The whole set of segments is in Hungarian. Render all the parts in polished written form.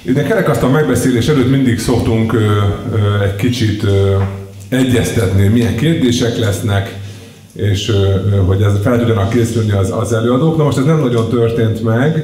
Ide kerekasztal megbeszélés előtt mindig szoktunk egy kicsit egyeztetni, milyen kérdések lesznek, és hogy ez fel tudjanak készülni az előadók. Na most ez nem nagyon történt meg,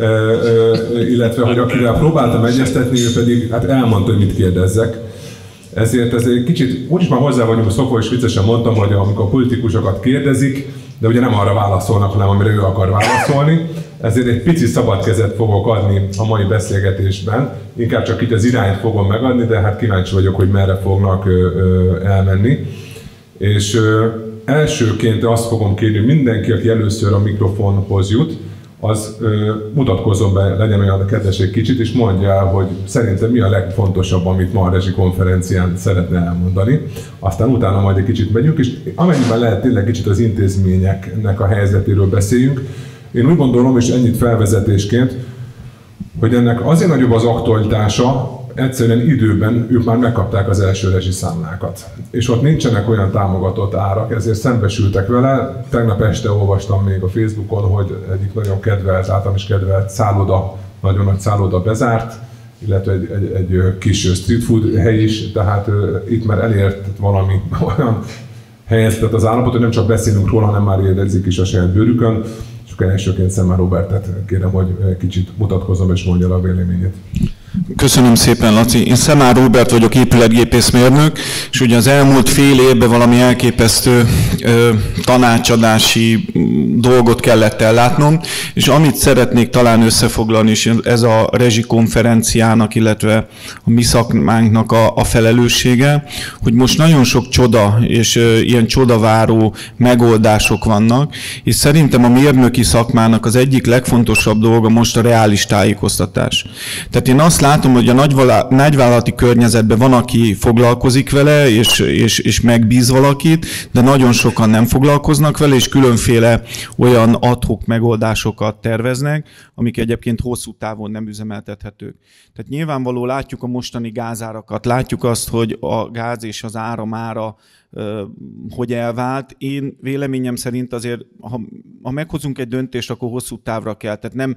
illetve hogy akivel próbáltam egyeztetni, ő pedig hát elmondta, hogy mit kérdezzek. Ezért ez egy kicsit, úgyis már hozzá vagyunk szokva, és viccesen mondtam, hogy amikor a politikusokat kérdezik, de ugye nem arra válaszolnak, hanem amire ő akar válaszolni. Ezért egy pici szabad kezet fogok adni a mai beszélgetésben. Inkább csak itt az irányt fogom megadni, de hát kíváncsi vagyok, hogy merre fognak elmenni. És elsőként azt fogom kérni, hogy mindenki, aki először a mikrofonhoz jut, az mutatkozzon be, legyen olyan kedves egy kicsit, és mondja el, hogy szerintem mi a legfontosabb, amit ma a Rezsi konferencián szeretne elmondani. Aztán utána majd egy kicsit megyünk, és amennyiben lehet tényleg kicsit az intézményeknek a helyzetéről beszéljünk. Én úgy gondolom, és ennyit felvezetésként, hogy ennek azért nagyobb az aktualitása, egyszerűen időben ők már megkapták az első rezsiszámlákat. És ott nincsenek olyan támogatott árak, ezért szembesültek vele. Tegnap este olvastam még a Facebookon, hogy egyik nagyon kedvelt, általam is kedvelt szálloda, nagyon nagy szálloda bezárt, illetve egy kis street food hely is, tehát itt már elért valami olyan helyzetet az állapot, hogy nem csak beszélünk róla, hanem már érdezik is a saját bőrükön. És akkor elsőként Szemár Róbertet kérem, hogy kicsit mutatkozzon és mondja el a véleményét. Köszönöm szépen, Laci. Én Szemár Róbert vagyok, épületgépészmérnök, és ugye az elmúlt fél évben valami elképesztő tanácsadási dolgot kellett ellátnom, és amit szeretnék talán összefoglalni, és ez a Rezsi konferenciának, illetve a mi szakmánknak a felelőssége, hogy most nagyon sok csoda és ilyen csodaváró megoldások vannak, és szerintem a mérnöki szakmának az egyik legfontosabb dolga most a reális tájékoztatás. Tehát én azt látom, hogy a nagyvállalati környezetben van, aki foglalkozik vele, és megbíz valakit, de nagyon sokan nem foglalkoznak vele, és különféle olyan ad-hoc megoldásokat terveznek, amik egyébként hosszú távon nem üzemeltethetők. Tehát nyilvánvaló látjuk a mostani gázárakat, látjuk azt, hogy a gáz és az áram ára hogy elvált. Én véleményem szerint azért, ha meghozunk egy döntést, akkor hosszú távra kell. Tehát nem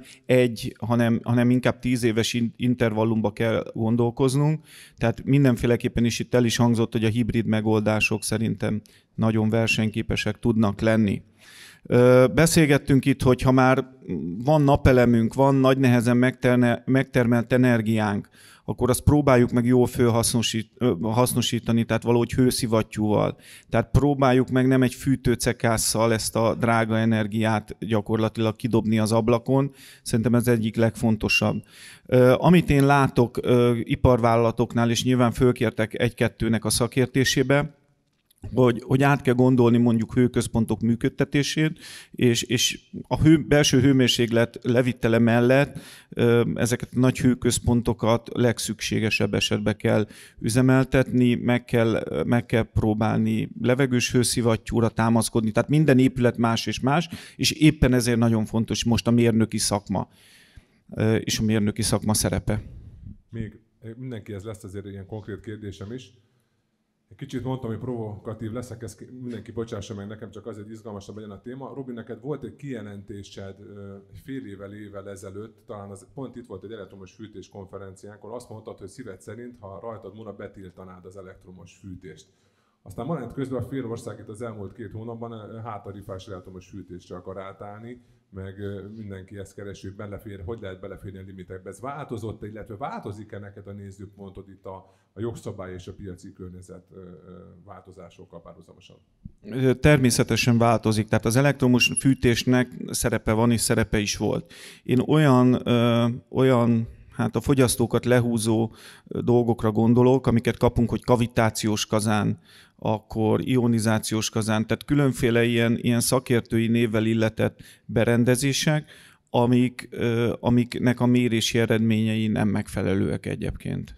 hanem inkább 10 éves intervallumba kell gondolkoznunk. Tehát mindenféleképpen is itt el is hangzott, hogy a hibrid megoldások szerintem nagyon versenyképesek tudnak lenni. Beszélgettünk itt, hogy ha már van napelemünk, van nagy nehezen megtermelt energiánk, akkor azt próbáljuk meg jól hasznosítani, tehát valahogy hőszivattyúval. Tehát próbáljuk meg nem egy fűtőcekásszal ezt a drága energiát gyakorlatilag kidobni az ablakon. Szerintem ez egyik legfontosabb. Amit én látok iparvállalatoknál, és nyilván fölkértek egy-kettőnek a szakértésébe, hogy át kell gondolni mondjuk hőközpontok működtetését, és a belső hőmérséklet levittele mellett ezeket a nagy hőközpontokat legszükségesebb esetben kell üzemeltetni, meg kell próbálni levegős hőszivattyúra támaszkodni, tehát minden épület más és más, és éppen ezért nagyon fontos most a mérnöki szakma és a mérnöki szakma szerepe. Még mindenkihez lesz azért ilyen konkrét kérdésem is. Egy kicsit mondtam, hogy provokatív leszek, ezt mindenki bocsássa meg nekem, csak azért izgalmasabb legyen a téma. Robi, neked volt egy kijelentésed egy fél évvel ezelőtt, talán pont itt volt egy elektromos fűtés konferenciánkon, azt mondtad, hogy szíved szerint, ha rajtad múlna, betiltanád az elektromos fűtést. Aztán ma közben a fél ország itt az elmúlt 2 hónapban háttarifás elektromos fűtésre akar átállni, meg mindenki ezt keresi, hogy lehet beleférni a limitekbe. Ez változott, illetve változik-e neked a nézőpontod itt a jogszabály és a piaci környezet változásokkal párhuzamosan? Természetesen változik, tehát az elektromos fűtésnek szerepe van és szerepe is volt. Én olyan hát a fogyasztókat lehúzó dolgokra gondolok, amiket kapunk, hogy kavitációs kazán, akkor ionizációs kazán, tehát különféle ilyen szakértői névvel illetett berendezések, amiknek a mérési eredményei nem megfelelőek egyébként.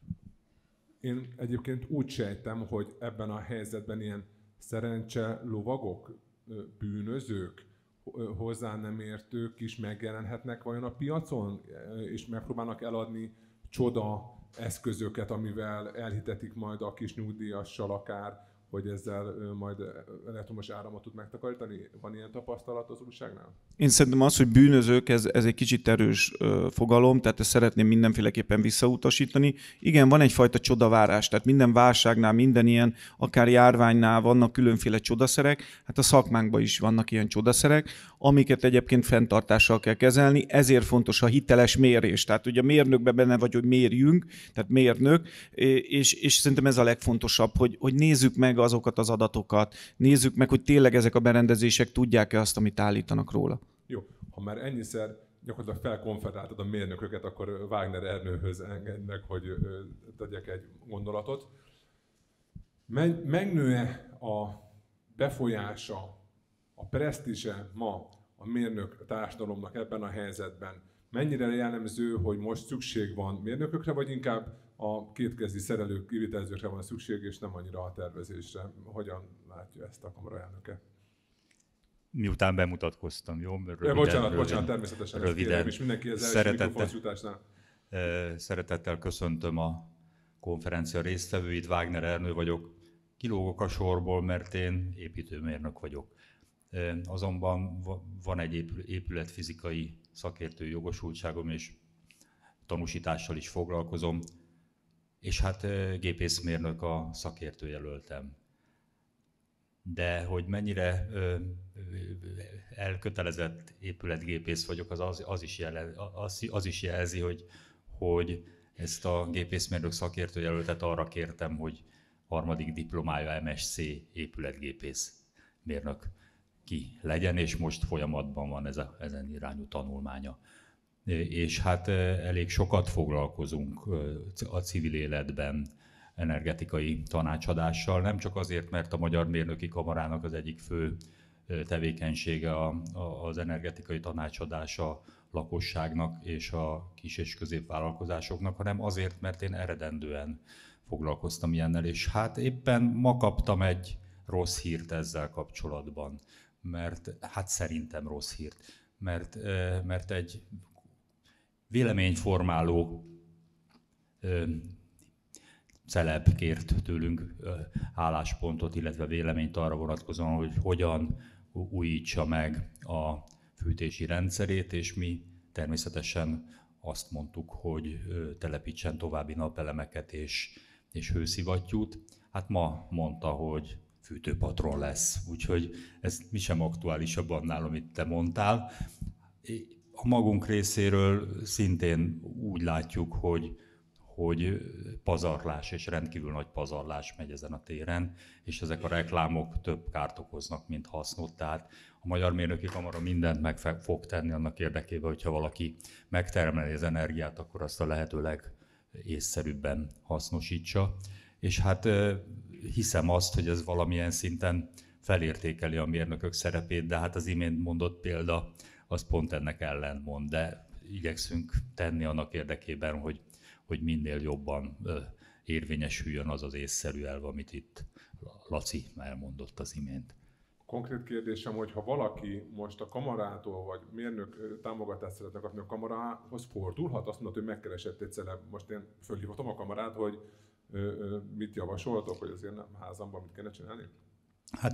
Én egyébként úgy sejtem, hogy ebben a helyzetben ilyen szerencse lovagok, bűnözők, hozzá nem értők is megjelenhetnek vajon a piacon, és megpróbálnak eladni csoda eszközöket, amivel elhitetik majd a kis nyugdíjassal akár, hogy ezzel majd elektromos áramot tud megtakarítani? Van ilyen tapasztalat az újságnál? Én szerintem az, hogy bűnözők, ez egy kicsit erős fogalom, tehát ezt szeretném mindenféleképpen visszautasítani. Igen, van egyfajta csodavárás, tehát minden válságnál, minden ilyen, akár járványnál vannak különféle csodaszerek, hát a szakmánkban is vannak ilyen csodaszerek, amiket egyébként fenntartással kell kezelni, ezért fontos a hiteles mérés. Tehát ugye a mérnökben benne vagy, hogy mérjünk, tehát mérnök, és szerintem ez a legfontosabb, hogy nézzük meg azokat az adatokat, nézzük meg, hogy tényleg ezek a berendezések tudják-e azt, amit állítanak róla. Jó, ha már ennyiszer gyakorlatilag felkonferáltad a mérnököket, akkor Wagner Ernőhöz engedj meg, hogy tegyek egy gondolatot. Megnő-e a befolyása, a presztízse ma a mérnök társadalomnak ebben a helyzetben? Mennyire jellemző, hogy most szükség van mérnökökre, vagy inkább a kétkezdi szerelők, kivitelezőkre van szükség, és nem annyira a tervezésre? Hogyan látja ezt a kamara elnöke? Miután bemutatkoztam, jó? Röviden, bocsánat, természetesen. Röviden. És mindenki az első mikrofonszutásnál. Szeretettel köszöntöm a konferencia résztvevőit, Wagner Ernő vagyok. Kilógok a sorból, mert én építőmérnök vagyok. Azonban van egy épületfizikai szakértői jogosultságom, és tanúsítással is foglalkozom, és hát gépészmérnök a szakértőjelöltem. De hogy mennyire elkötelezett épületgépész vagyok, az is jelzi, hogy ezt a gépészmérnök szakértőjelöltet arra kértem, hogy harmadik diplomája MSc épületgépész mérnök ki legyen, és most folyamatban van ezen irányú tanulmánya. És hát elég sokat foglalkozunk a civil életben energetikai tanácsadással, nem csak azért, mert a Magyar Mérnöki Kamarának az egyik fő tevékenysége az energetikai tanácsadása lakosságnak és a kis- és középvállalkozásoknak, hanem azért, mert én eredendően foglalkoztam ilyennel, és hát éppen ma kaptam egy rossz hírt ezzel kapcsolatban, mert hát szerintem rossz hírt, mert egy véleményformáló celeb kért tőlünk álláspontot, illetve véleményt arra vonatkozóan, hogy hogyan újítsa meg a fűtési rendszerét, és mi természetesen azt mondtuk, hogy telepítsen további napelemeket és hőszivattyút. Hát ma mondta, hogy fűtőpatron lesz, úgyhogy ez mi sem aktuálisabb annál, amit te mondtál. A magunk részéről szintén úgy látjuk, hogy pazarlás és rendkívül nagy pazarlás megy ezen a téren, és ezek a reklámok több kárt okoznak, mint hasznot. Tehát a Magyar Mérnöki Kamara mindent meg fog tenni annak érdekében, hogyha valaki megtermeli az energiát, akkor azt a lehetőleg észszerűbben hasznosítsa. És hát hiszem azt, hogy ez valamilyen szinten felértékeli a mérnökök szerepét, de hát az imént mondott példa az pont ennek ellentmond, de igyekszünk tenni annak érdekében, hogy minél jobban érvényesüljön az az észszerű elv, amit itt Laci elmondott az imént. Konkrét kérdésem, hogy ha valaki most a kamarától, vagy mérnök támogatást szeretne kapni a kamarához, fordulhat? Azt mondod, hogy megkeresett egy celeb. Most én fölhívhatom a kamarát, hogy mit javasoltok, hogy az én házamban mit kellene csinálni? Hát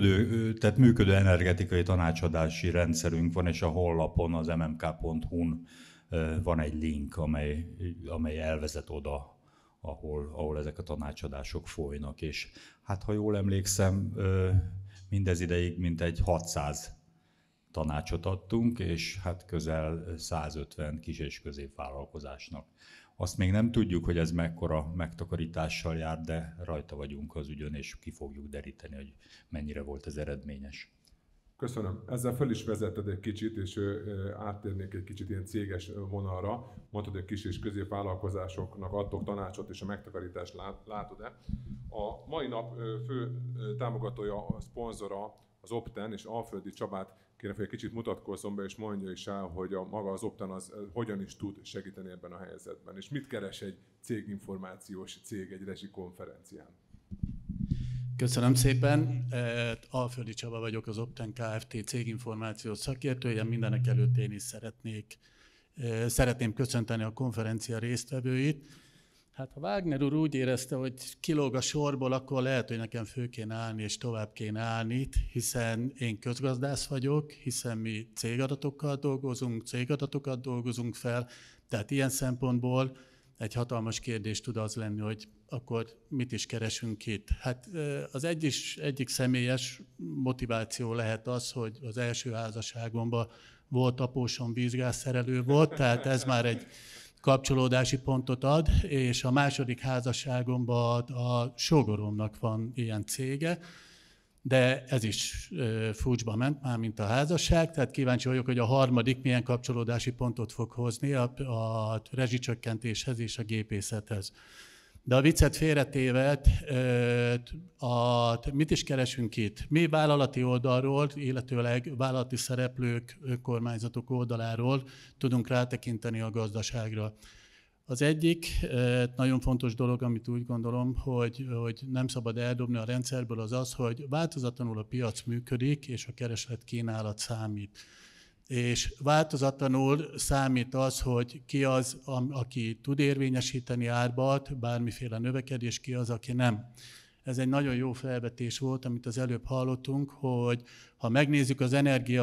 működő energetikai tanácsadási rendszerünk van, és a honlapon, az mmk.hu-n van egy link, amely elvezet oda, ahol ezek a tanácsadások folynak. És hát, ha jól emlékszem, mindez ideig mintegy 600 tanácsot adtunk, és hát közel 150 kis- és középvállalkozásnak. Azt még nem tudjuk, hogy ez mekkora megtakarítással jár, de rajta vagyunk az ügyön, és ki fogjuk deríteni, hogy mennyire volt ez eredményes. Köszönöm. Ezzel föl is vezetted egy kicsit, és áttérnék egy kicsit ilyen céges vonalra. Mondtad, hogy kis és középvállalkozásoknak adtok tanácsot, és a megtakarítást látod-e. A mai nap fő támogatója, a szponzora az Opten, és Alföldi Csabát kérem, hogy egy kicsit mutatkozzon be, és mondja is el, hogy maga az Opten az hogyan is tud segíteni ebben a helyzetben. És mit keres egy céginformációs cég egy rezsikonferencián? Köszönöm szépen. Alföldi Csaba vagyok, az Opten Kft. Céginformációs szakértője. Mindenek előtt én is szeretném köszönteni a konferencia résztvevőit. Hát ha Wagner úr úgy érezte, hogy kilóg a sorból, akkor lehet, hogy nekem fő kéne állni és tovább kéne állni, hiszen én közgazdász vagyok, hiszen mi cégadatokkal dolgozunk, cégadatokat dolgozunk fel, tehát ilyen szempontból egy hatalmas kérdés tud az lenni, hogy akkor mit is keresünk itt. Hát az egyik személyes motiváció lehet az, hogy az első házasságomban volt apósom vízgázszerelő volt, tehát ez már egy kapcsolódási pontot ad, és a második házasságomban a sógoromnak van ilyen cége, de ez is fúcsba ment már, mint a házasság, tehát kíváncsi vagyok, hogy a harmadik milyen kapcsolódási pontot fog hozni a rezsicsökkentéshez és a gépészethez. De a viccet félretéve, mit is keresünk itt? Mi vállalati oldalról, illetőleg vállalati szereplők, önkormányzatok oldaláról tudunk rátekinteni a gazdaságra. Az egyik nagyon fontos dolog, amit úgy gondolom, hogy nem szabad eldobni a rendszerből, az az, hogy változatlanul a piac működik, és a kereslet-kínálat számít. És változatlanul számít az, hogy ki az, aki tud érvényesíteni árbat, bármiféle növekedés, ki az, aki nem. Ez egy nagyon jó felvetés volt, amit az előbb hallottunk, hogy ha megnézzük az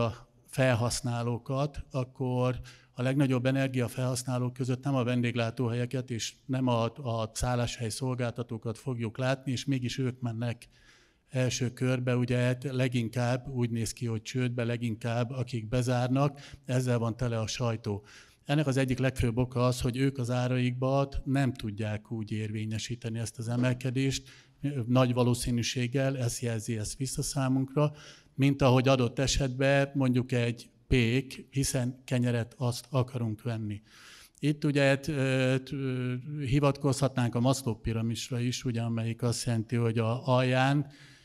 energiafelhasználókat, akkor a legnagyobb energiafelhasználók között nem a vendéglátóhelyeket és nem a szálláshely szolgáltatókat fogjuk látni, és mégis ők mennek első körbe, ugye leginkább úgy néz ki, hogy csődbe, leginkább akik bezárnak, ezzel van tele a sajtó. Ennek az egyik legfőbb oka az, hogy ők az áraikban nem tudják úgy érvényesíteni ezt az emelkedést, nagy valószínűséggel, ez jelzi ezt vissza számunkra, mint ahogy adott esetben mondjuk egy pék, hiszen kenyeret azt akarunk venni. Itt ugye hivatkozhatnánk a Maslow-piramisra is, ugye, amelyik azt jelenti, hogy a alján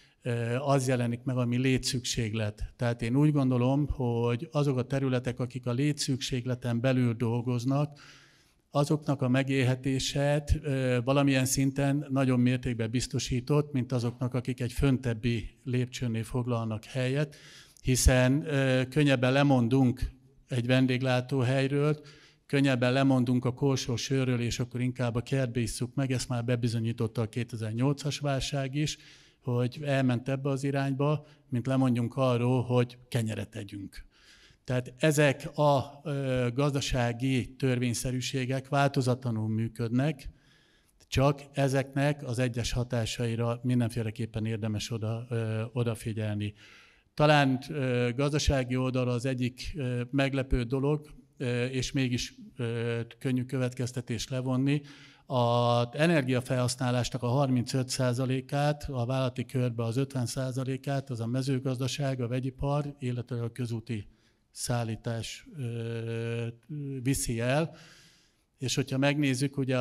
az jelenik meg, ami létszükséglet. Tehát én úgy gondolom, hogy azok a területek, akik a létszükségleten belül dolgoznak, azoknak a megélhetését valamilyen szinten nagyon mértékben biztosított, mint azoknak, akik egy föntebbi lépcsőnél foglalnak helyet, hiszen könnyebben lemondunk egy vendéglátóhelyről, könnyebben lemondunk a korsó sörről, és akkor inkább a kertbe isszuk meg, ezt már bebizonyította a 2008-as válság is, hogy elment ebbe az irányba, mint lemondjunk arról, hogy kenyeret együnk. Tehát ezek a gazdasági törvényszerűségek változatlanul működnek, csak ezeknek az egyes hatásaira mindenféleképpen érdemes odafigyelni. Talán gazdasági oldalra az egyik meglepő dolog, és mégis könnyű következtetés levonni, az energiafelhasználásnak a 35%-át, a vállalati körbe az 50%-át, az a mezőgazdaság, a vegyipar, illetve a közúti szállítás viszi el. És hogyha megnézzük, ugye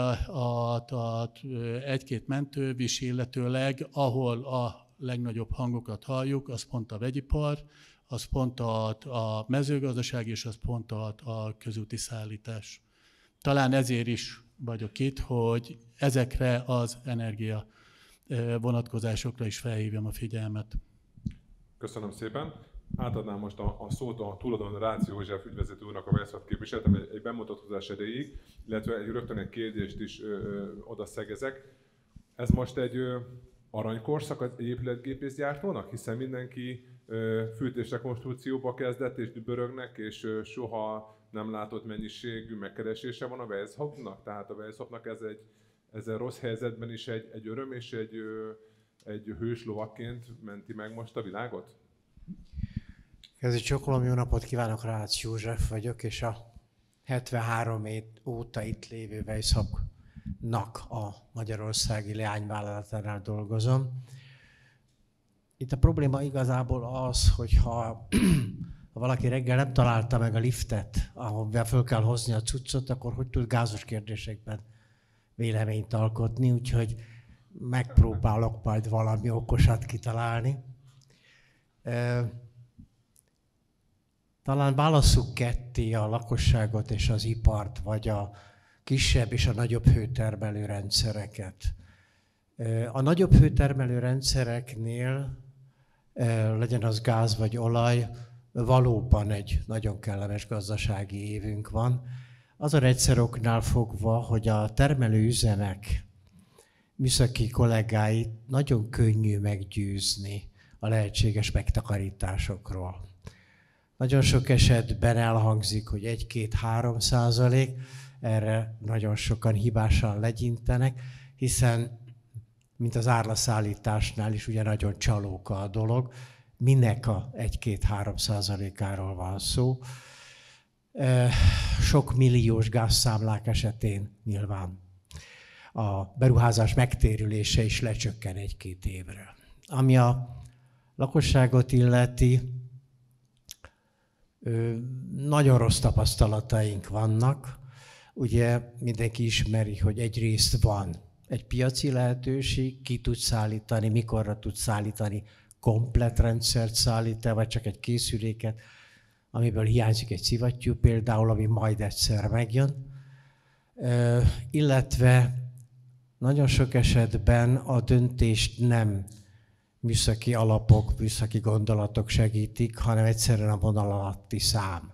egy-két mentővis, illetőleg ahol a legnagyobb hangokat halljuk, az pont a vegyipar, az pont a mezőgazdaság, és az pont a közúti szállítás. Talán ezért is vagyok itt, hogy ezekre az energia vonatkozásokra is felhívjam a figyelmet. Köszönöm szépen. Átadnám most a szót a tulajdon Rácz József ügyvezető úrnak, a Veszpret képviseletem egy bemutatkozás erejéig, illetve rögtön egy kérdést is oda szegezek. Ez most egy aranykorszak az épületgépészgyártónak, hiszen mindenki fűtésrekonstrukcióba kezdett és dübörögnek, és soha nem látott mennyiségű megkeresése van a Weishaupt-nak. Tehát a Weishaupt-nak ez egy rossz helyzetben is egy öröm, és egy hős lovakként menti meg most a világot? Kezdő csokolom, jó napot kívánok, Rácz József vagyok, és a 73 év óta itt lévő Weishaupt-nak a magyarországi leányvállalatánál dolgozom. Itt a probléma igazából az, hogy ha valaki reggel nem találta meg a liftet, ahol föl kell hozni a cuccot, akkor hogy tud gázos kérdésekben véleményt alkotni, úgyhogy megpróbálok majd valami okosat kitalálni. Talán válasszuk ketté a lakosságot és az ipart, vagy a kisebb és a nagyobb hőtermelő rendszereket. A nagyobb hőtermelő rendszereknél, legyen az gáz vagy olaj, valóban egy nagyon kellemes gazdasági évünk van. Azon egyszer oknál fogva, hogy a termelőüzemek műszaki kollégáit nagyon könnyű meggyőzni a lehetséges megtakarításokról. Nagyon sok esetben elhangzik, hogy 1-2-3%, erre nagyon sokan hibásan legyintenek, hiszen, mint az árlaszállításnál is, ugye nagyon csalóka a dolog, minek a 1-2-3%-áról van szó. Sok milliós gázszámlák esetén nyilván a beruházás megtérülése is lecsökken 1-2 évre. Ami a lakosságot illeti, nagyon rossz tapasztalataink vannak. Ugye mindenki ismeri, hogy egyrészt van egy piaci lehetőség, ki tud szállítani, mikorra tud szállítani, komplett rendszert szállít-e, vagy csak egy készüléket, amiből hiányzik egy szivattyú például, ami majd egyszer megjön. Illetve nagyon sok esetben a döntést nem műszaki alapok, műszaki gondolatok segítik, hanem egyszerűen a vonal alatti szám.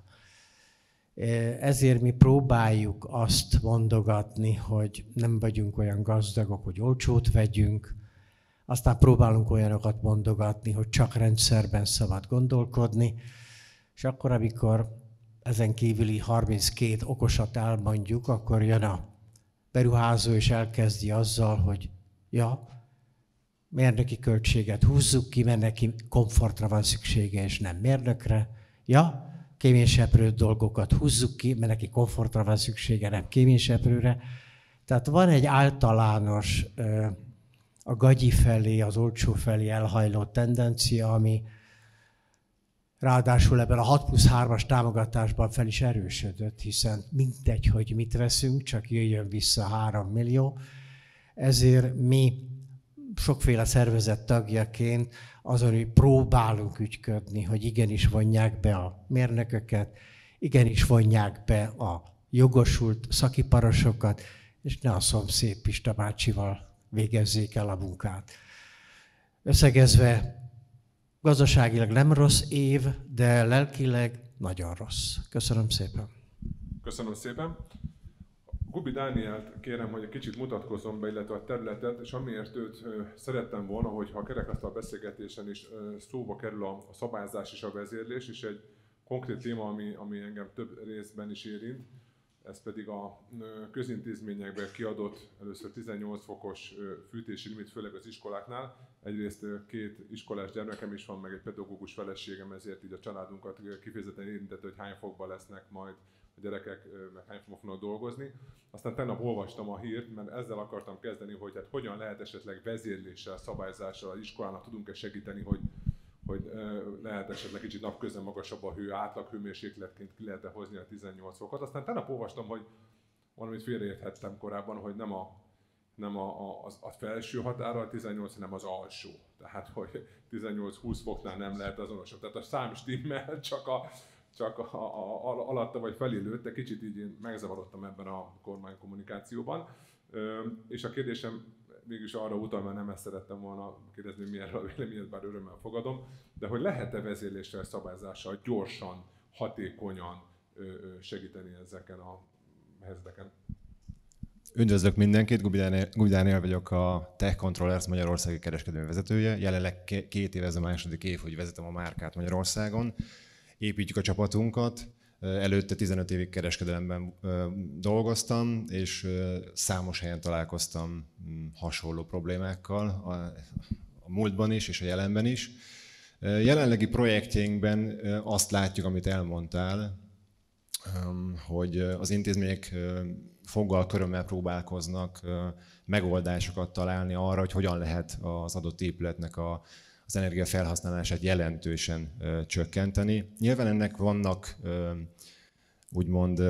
Ezért mi próbáljuk azt mondogatni, hogy nem vagyunk olyan gazdagok, hogy olcsót vegyünk, aztán próbálunk olyanokat mondogatni, hogy csak rendszerben szabad gondolkodni, és akkor, amikor ezen kívüli 32 okosat elmondjuk, akkor jön a beruházó és elkezdi azzal, hogy ja, mérnöki költséget húzzuk ki, mert neki komfortra van szüksége, és nem mérnökre. Ja, kéményseprő dolgokat húzzuk ki, mert neki komfortra van szüksége, nem kéményseprőre. Tehát van egy általános a gagyi felé, az olcsó felé elhajló tendencia, ami ráadásul ebben a 6+3-as támogatásban fel is erősödött, hiszen mindegy, hogy mit veszünk, csak jöjjön vissza 3 millió. Ezért mi sokféle szervezet tagjaként azon, hogy próbálunk ügyködni, hogy igenis vonják be a mérnököket, igenis vonják be a jogosult szakiparosokat, és ne a szomszéd Pista bácsival végezzék el a munkát. Összegezve, gazdaságilag nem rossz év, de lelkileg nagyon rossz. Köszönöm szépen. Köszönöm szépen. Gubi Dánielt kérem, hogy egy kicsit mutatkozzon be, illetve a területet, és amiért őt szerettem volna, hogyha a kerekasztal beszélgetésen is szóba kerül a szabályzás és a vezérlés, és egy konkrét téma, ami engem több részben is érint, ez pedig a közintézményekben kiadott először 18 fokos fűtési limit, főleg az iskoláknál. Egyrészt 2 iskolás gyermekem is van, meg egy pedagógus feleségem, ezért így a családunkat kifejezetten érintett, hogy hány fokban lesznek majd a gyerekek, meg hány fokban fognak dolgozni. Aztán tegnap olvastam a hírt, mert ezzel akartam kezdeni, hogy hát hogyan lehet esetleg vezérléssel, szabályzással az iskolának tudunk-e segíteni, hogy lehet esetleg kicsit napközben magasabb a hő, átlag hőmérsékletként ki lehet hozni a 18 fokot. Aztán tegnap olvastam, hogy valamit félreérthettem korábban, hogy nem a felső határa a 18, hanem az alsó. Tehát, hogy 18-20 foknál nem lehet azonosabb. Tehát a szám stimmel, csak alatta vagy felé lőtte, kicsit így én megzavarodtam ebben a kormánykommunikációban. És a kérdésem mégis arra utal, mert nem ezt szerettem volna kérdezni, mi erről a véleményet, bár örömmel fogadom, de hogy lehet-e vezérléssel, szabályzással gyorsan, hatékonyan segíteni ezeken a helyzeteken? Üdvözlök mindenkit, Gubi Dániel vagyok, a Tech Controllers Magyarországi kereskedelmi vezetője. Jelenleg 2 év, ez a második év, hogy vezetem a márkát Magyarországon. Építjük a csapatunkat. Előtte 15 évig kereskedelemben dolgoztam, és számos helyen találkoztam hasonló problémákkal, a múltban is és a jelenben is. Jelenlegi projektjeinkben azt látjuk, amit elmondtál, hogy az intézmények foggal körömmel próbálkoznak megoldásokat találni arra, hogy hogyan lehet az adott épületnek az energiafelhasználását jelentősen csökkenteni. Nyilván ennek vannak úgymond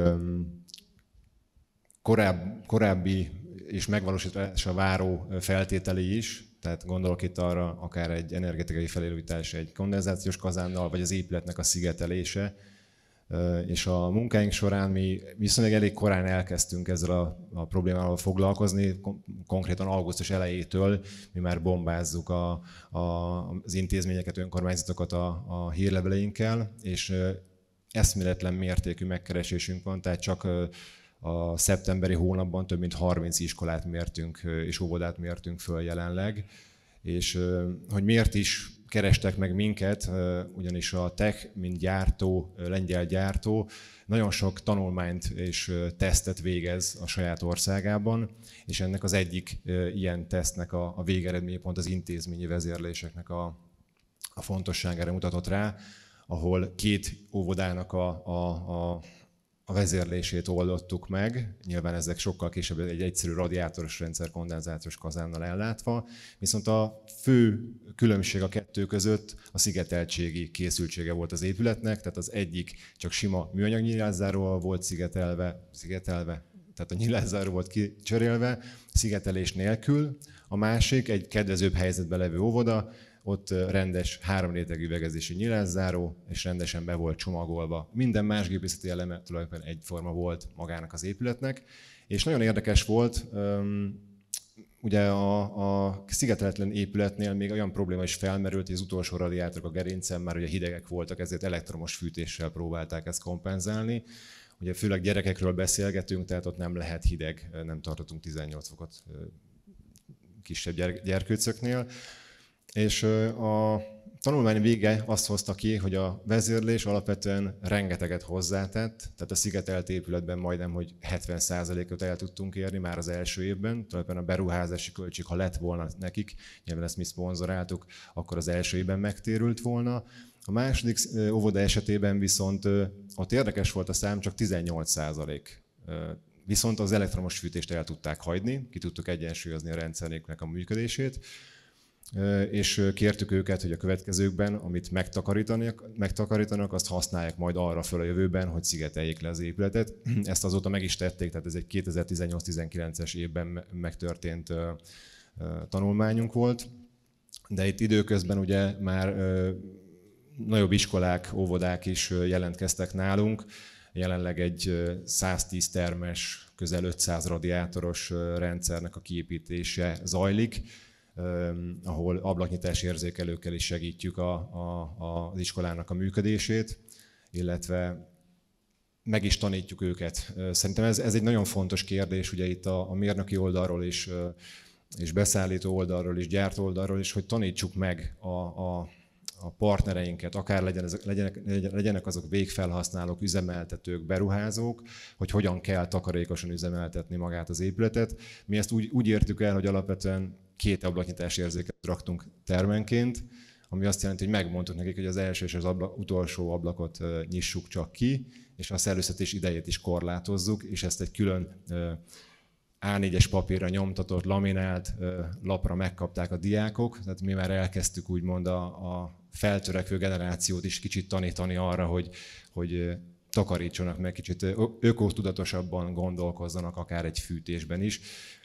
korábbi és megvalósításra váró feltételei is, tehát gondolok itt arra akár egy energetikai felújítás egy kondenzációs kazánnal, vagy az épületnek a szigetelése. És a munkáink során mi viszonylag elég korán elkezdtünk ezzel a problémával foglalkozni, konkrétan augusztus elejétől mi már bombázzuk az intézményeket, önkormányzatokat a hírleveleinkkel, és eszméletlen mértékű megkeresésünk van, tehát csak a szeptemberi hónapban több mint 30 iskolát mértünk és óvodát mértünk föl jelenleg. És hogy miért is kerestek meg minket, ugyanis a Tech, mint gyártó, lengyel gyártó, nagyon sok tanulmányt és tesztet végez a saját országában, és ennek az egyik ilyen tesztnek a végeredménye pont az intézményi vezérléseknek a fontosságára mutatott rá, ahol 2 óvodának a vezérlését oldottuk meg. Nyilván ezek sokkal később egy egyszerű radiátoros rendszer kondenzációs kazánnal ellátva, viszont a fő különbség a kettő között a szigeteltségi készültsége volt az épületnek, tehát az egyik csak sima műanyag nyilászáróval volt szigetelve, tehát a nyilászáró volt kicserélve, szigetelés nélkül. A másik egy kedvezőbb helyzetben levő óvoda, ott rendes 3 rétegű üvegezési nyilászáró, és rendesen be volt csomagolva. Minden más gépészeti eleme tulajdonképpen egyforma volt magának az épületnek, és nagyon érdekes volt, ugye a szigeteletlen épületnél még olyan probléma is felmerült, hogy az utolsó radiátorok a gerincen már ugye hidegek voltak, ezért elektromos fűtéssel próbálták ezt kompenzálni. Ugye főleg gyerekekről beszélgetünk, tehát ott nem lehet hideg, nem tartottunk 18 fokot kisebb gyerkőcöknél. És a tanulmány vége azt hozta ki, hogy a vezérlés alapvetően rengeteget hozzátett, tehát a szigetelt épületben majdnem, hogy 70%-ot el tudtunk érni már az első évben, tulajdonképpen a beruházási költség, ha lett volna nekik, nyilván ezt mi szponzoráltuk, akkor az első évben megtérült volna. A második óvoda esetében viszont ott érdekes volt a szám, csak 18%. Viszont az elektromos fűtést el tudták hagyni, ki tudtuk egyensúlyozni a rendszeréknek a működését, és kértük őket, hogy a következőkben, amit megtakarítanak, azt használják majd arra föl a jövőben, hogy szigeteljék le az épületet. Ezt azóta meg is tették, tehát ez egy 2018-19-es évben megtörtént tanulmányunk volt. De itt időközben ugye már nagyobb iskolák, óvodák is jelentkeztek nálunk. Jelenleg egy 110 termes, közel 500 radiátoros rendszernek a kiépítése zajlik, ahol ablaknyitás érzékelőkkel is segítjük az iskolának a működését, illetve meg is tanítjuk őket. Szerintem ez egy nagyon fontos kérdés, ugye itt a mérnöki oldalról is, és beszállító oldalról is, gyártó oldalról is, hogy tanítsuk meg a partnereinket, akár legyenek azok végfelhasználók, üzemeltetők, beruházók, hogy hogyan kell takarékosan üzemeltetni magát az épületet. Mi ezt úgy értük el, hogy alapvetően 2 ablaknyitási érzékelőt raktunk termenként, ami azt jelenti, hogy megmondtuk nekik, hogy az első és az utolsó ablakot nyissuk csak ki, és a szellőztetés idejét is korlátozzuk, és ezt egy külön A4-es papírra nyomtatott, laminált lapra megkapták a diákok, tehát mi már elkezdtük úgymond a feltörekvő generációt is kicsit tanítani arra, hogy takarítsanak meg, kicsit ökotudatosabban gondolkozzanak akár egy fűtésben is.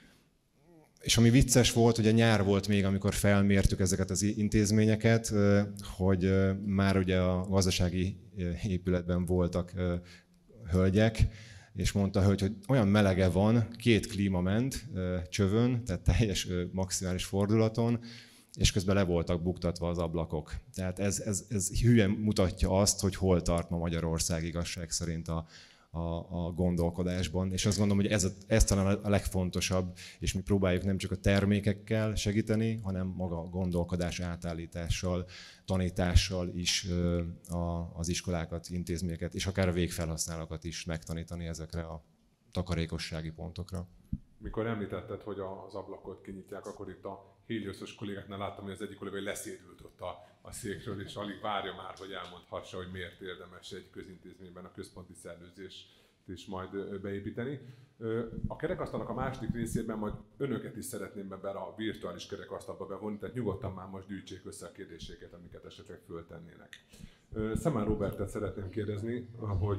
És ami vicces volt, ugye nyár volt még, amikor felmértük ezeket az intézményeket, hogy már ugye a gazdasági épületben voltak hölgyek, és mondta a hölgy, hogy olyan melege van, 2 klíma ment csövön, tehát teljes maximális fordulaton, és közben le voltak buktatva az ablakok. Tehát ez hülyen mutatja azt, hogy hol tart ma Magyarország igazság szerint a gondolkodásban. És azt gondolom, hogy ez talán a legfontosabb, és mi próbáljuk nem csak a termékekkel segíteni, hanem maga a gondolkodás átállítással, tanítással is az iskolákat, intézményeket, és akár a végfelhasználókat is megtanítani ezekre a takarékossági pontokra. Mikor említetted, hogy az ablakot kinyitják, akkor itt a Hélioszos kollégáknál láttam, hogy az egyik kolléga leszédült ott a székről, és alig várja már, hogy elmondhassa, hogy miért érdemes egy közintézményben a központi szellőzést is majd beépíteni. A kerekasztalnak a második részében majd önöket is szeretném be a virtuális kerekasztalba bevonni, tehát nyugodtan már most gyűjtsék össze a kérdéseket, amiket esetleg föltennének. Szemán Robertet szeretném kérdezni, hogy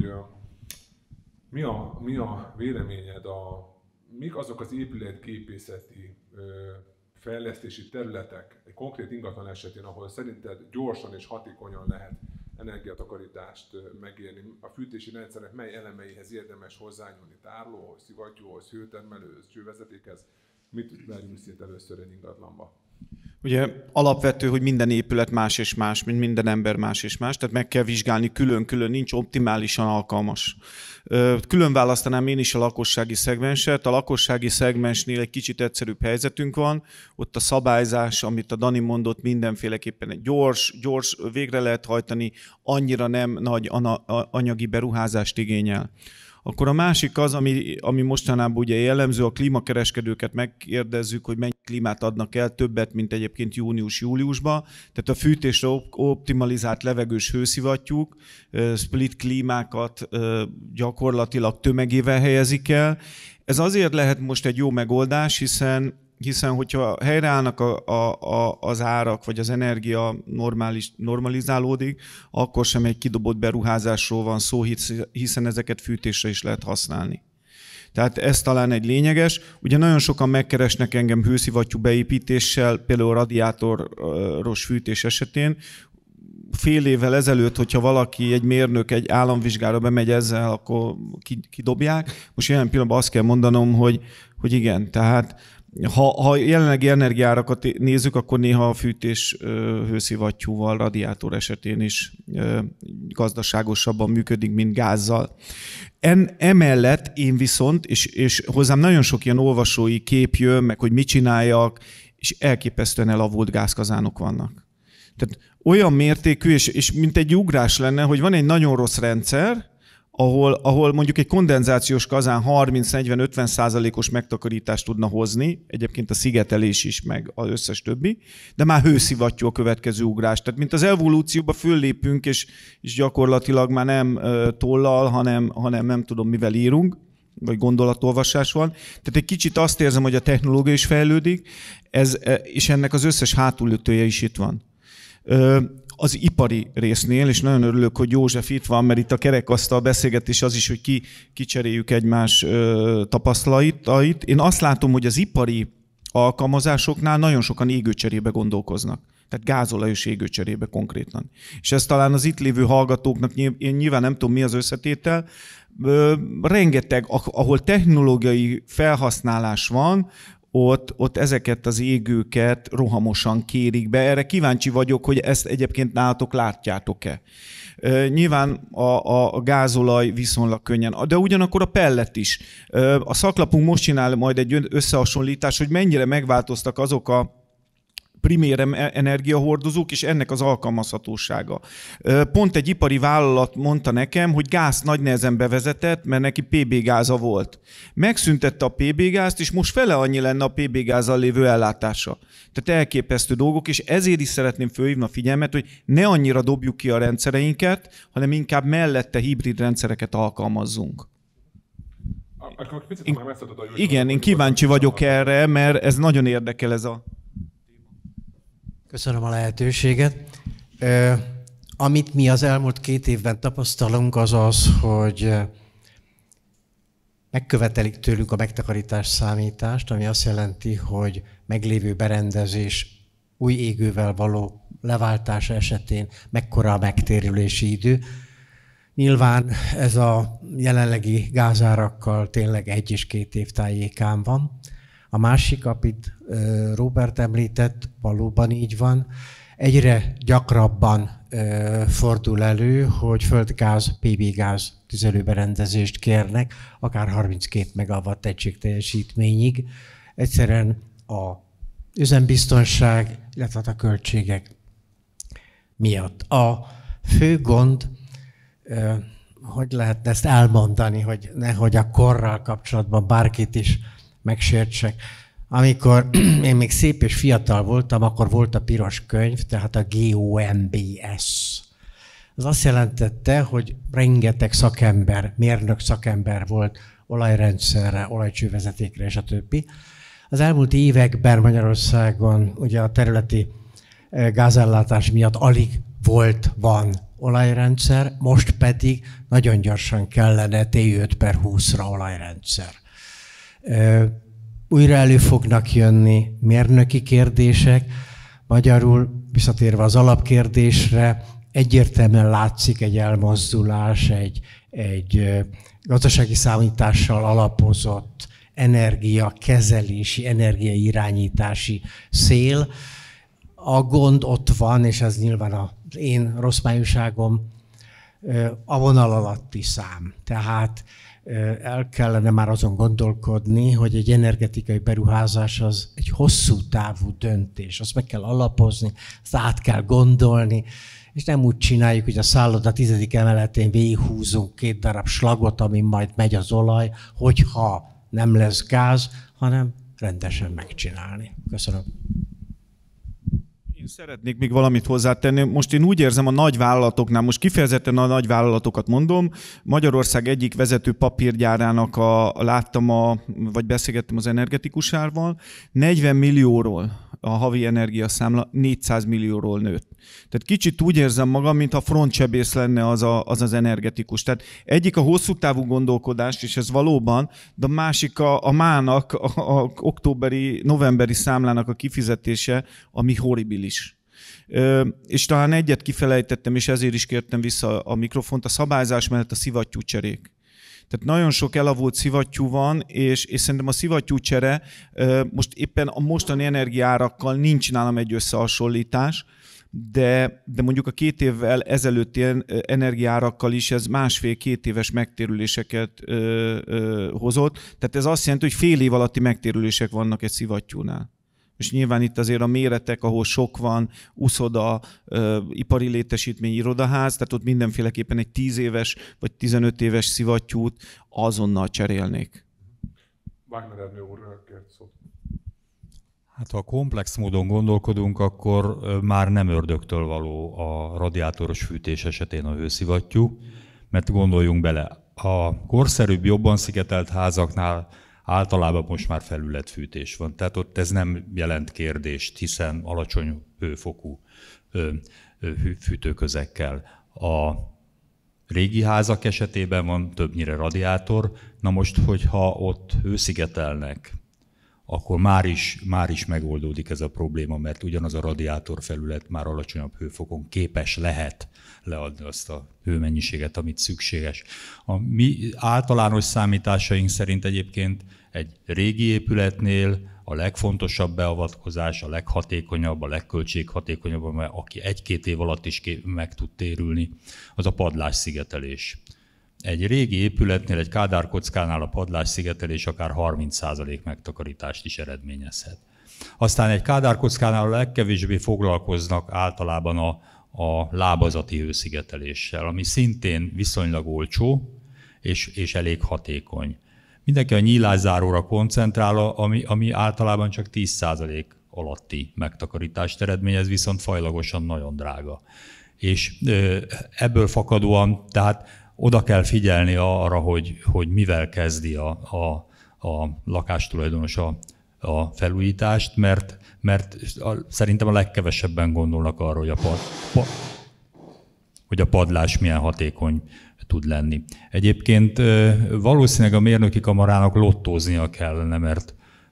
mi a véleményed, mik azok az épületgépészeti fejlesztési területek egy konkrét ingatlan esetén, ahol szerinted gyorsan és hatékonyan lehet energiatakarítást megérni? A fűtési rendszernek mely elemeihez érdemes hozzányúlni? Tárlóhoz, szivattyúhoz, hőtermelőhöz, csővezetékhez? Mit verjünk szét először egy ingatlanba? Ugye alapvető, hogy minden épület más és más, mint minden ember más és más, tehát meg kell vizsgálni külön-külön, nincs optimálisan alkalmas. Külön választanám én is a lakossági szegmenset. A lakossági szegmensnél egy kicsit egyszerűbb helyzetünk van. Ott a szabályzás, amit a Dani mondott, mindenféleképpen egy gyors végre lehet hajtani, annyira nem nagy anyagi beruházást igényel. Akkor a másik az, ami mostanában ugye jellemző, a klímakereskedőket megkérdezzük, hogy mennyi klímát adnak el, többet, mint egyébként június-júliusban. Tehát a fűtésre optimalizált levegős hőszivattyúk, split klímákat gyakorlatilag tömegével helyezik el. Ez azért lehet most egy jó megoldás, hiszen hogyha helyreállnak az árak, vagy az energia normalizálódik, akkor sem egy kidobott beruházásról van szó, hiszen ezeket fűtésre is lehet használni. Tehát ez talán egy lényeges. Ugye nagyon sokan megkeresnek engem hőszivattyú beépítéssel, például radiátoros fűtés esetén. Fél évvel ezelőtt, hogyha valaki, egy mérnök egy államvizsgára bemegy ezzel, akkor kidobják. Most jelen pillanatban azt kell mondanom, hogy igen, tehát ha jelenlegi energiárakat nézzük, akkor néha a fűtés hőszivattyúval, radiátor esetén is gazdaságosabban működik, mint gázzal. Emellett én viszont, és hozzám nagyon sok ilyen olvasói kép jön, meg hogy mit csináljak, és elképesztően elavult gázkazánok vannak. Tehát olyan mértékű, és mint egy ugrás lenne, hogy van egy nagyon rossz rendszer, ahol mondjuk egy kondenzációs kazán 30-40-50%-os megtakarítást tudna hozni, egyébként a szigetelés is, meg az összes többi, de már hőszivattyú a következő ugrás. Tehát mint az evolúcióba föllépünk, és gyakorlatilag már nem tollal, hanem nem tudom mivel írunk, vagy gondolatolvasás van. Tehát egy kicsit azt érzem, hogy a technológia is fejlődik, és ennek az összes hátulütője is itt van. Az ipari résznél, és nagyon örülök, hogy József itt van, mert itt a kerekasztal beszélgetés az is, hogy kicseréljük egymás tapasztalatait. Én azt látom, hogy az ipari alkalmazásoknál nagyon sokan égőcserébe gondolkoznak. Tehát gázolajos égőcserébe konkrétan. És ez talán az itt lévő hallgatóknak, én nyilván nem tudom mi az összetétel, rengeteg, ahol technológiai felhasználás van, ott ezeket az égőket rohamosan kérik be. Erre kíváncsi vagyok, hogy ezt egyébként nálatok látjátok-e. Nyilván a gázolaj viszonylag könnyen, de ugyanakkor a pellet is. A szaklapunk most csinál majd egy összehasonlítás, hogy mennyire megváltoztak azok a primér energiahordozók, és ennek az alkalmazhatósága. Pont egy ipari vállalat mondta nekem, hogy gázt nagy nehezen bevezetett, mert neki PB gáza volt. Megszüntette a PB gázt, és most fele annyi lenne a PB gázzal lévő ellátása. Tehát elképesztő dolgok, és ezért is szeretném fölhívni a figyelmet, hogy ne annyira dobjuk ki a rendszereinket, hanem inkább mellette hibrid rendszereket alkalmazzunk. Igen, én kíváncsi vagyok erre, mert ez nagyon érdekel ez a... Köszönöm a lehetőséget. Amit mi az elmúlt 2 évben tapasztalunk, az az, hogy megkövetelik tőlük a megtakarítás számítást, ami azt jelenti, hogy meglévő berendezés új égővel való leváltása esetén mekkora a megtérülési idő. Nyilván ez a jelenlegi gázárakkal tényleg 1 és 2 év tájékán van. A másik, amit Róbert említett, valóban így van. Egyre gyakrabban fordul elő, hogy földgáz, PB-gáz tüzelőberendezést kérnek, akár 32 megawatt egység teljesítményig. Egyszerűen a üzembiztonság, illetve a költségek miatt. A fő gond, hogy lehetne ezt elmondani, hogy nehogy a korral kapcsolatban bárkit is megsértsek. Amikor én még szép és fiatal voltam, akkor volt a piros könyv, tehát a GOMBS. Ez azt jelentette, hogy rengeteg szakember, mérnök szakember volt olajrendszerre, olajcsővezetékre és a többi. Az elmúlt években Magyarországon ugye a területi gázellátás miatt alig van olajrendszer, most pedig nagyon gyorsan kellene T5/20-ra olajrendszer. Újra elő fognak jönni mérnöki kérdések, magyarul visszatérve az alapkérdésre, egyértelműen látszik egy elmozdulás, egy gazdasági számítással alapozott energiakezelési, energiairányítási szél. A gond ott van, és ez nyilván az én rossz májúságom, a vonal alatti szám. Tehát el kellene már azon gondolkodni, hogy egy energetikai beruházás az egy hosszú távú döntés. Azt meg kell alapozni, azt át kell gondolni, és nem úgy csináljuk, hogy a szálloda 10. emeletén végighúzunk 2 darab slagot, amin majd megy az olaj, hogyha nem lesz gáz, hanem rendesen megcsinálni. Köszönöm. Én szeretnék még valamit hozzátenni. Most én úgy érzem a nagyvállalatoknál, most kifejezetten a nagyvállalatokat mondom, Magyarország egyik vezető papírgyárának láttam, vagy beszélgettem az energetikusával, 40 millióról a havi energiaszámla 400 millióról nőtt. Tehát kicsit úgy érzem magam, mintha frontsebész lenne az energetikus. Tehát egyik a hosszú távú gondolkodás, és ez valóban, de a másik a mának, a októberi, novemberi számlának a kifizetése, ami horribilis. És talán egyet kifelejtettem, és ezért is kértem vissza a mikrofont, a szabályzás mellett a szivattyúcserék. Tehát nagyon sok elavult szivattyú van, és szerintem a szivattyúcsere most éppen a mostani energiaárakkal nincs nálam egy összehasonlítás, de mondjuk a 2 évvel ezelőtti energiaárakkal is ez 1,5-2 éves megtérüléseket hozott. Tehát ez azt jelenti, hogy fél év alatti megtérülések vannak egy szivattyúnál. És nyilván itt azért a méretek, ahol sok van, uszoda, ipari létesítmény, irodaház, tehát ott mindenféleképpen egy 10 éves vagy 15 éves szivattyút azonnal cserélnék. Wagner Ernő úr kért szót. Hát ha komplex módon gondolkodunk, akkor már nem ördögtől való a radiátoros fűtés esetén a hőszivattyú, mert gondoljunk bele, a korszerűbb, jobban szigetelt házaknál általában most már felületfűtés van, tehát ott ez nem jelent kérdést, hiszen alacsony hőfokú fűtőközekkel. A régi házak esetében van többnyire radiátor, na most, hogyha ott hőszigetelnek, akkor már is megoldódik ez a probléma, mert ugyanaz a radiátor felület már alacsonyabb hőfokon képes lehet leadni azt a hőmennyiséget, amit szükséges. A mi általános számításaink szerint egyébként egy régi épületnél a legfontosabb beavatkozás, a leghatékonyabb, a legköltséghatékonyabb, aki 1-2 év alatt is meg tud térülni, az a padlásszigetelés. Egy régi épületnél, egy Kádár kockánál a padlásszigetelés akár 30% megtakarítást is eredményezhet. Aztán egy Kádár kockánál a legkevésbé foglalkoznak általában a lábazati hőszigeteléssel, ami szintén viszonylag olcsó és elég hatékony. Mindenki a nyílászáróra koncentrál, ami általában csak 10% alatti megtakarítást eredményez, viszont fajlagosan nagyon drága. És ebből fakadóan, tehát oda kell figyelni arra, hogy mivel kezdi a lakástulajdonos a felújítást, mert szerintem a legkevesebben gondolnak arra, hogy a padlás milyen hatékony tud lenni. Egyébként valószínűleg a mérnöki kamarának lottóznia kellene, mert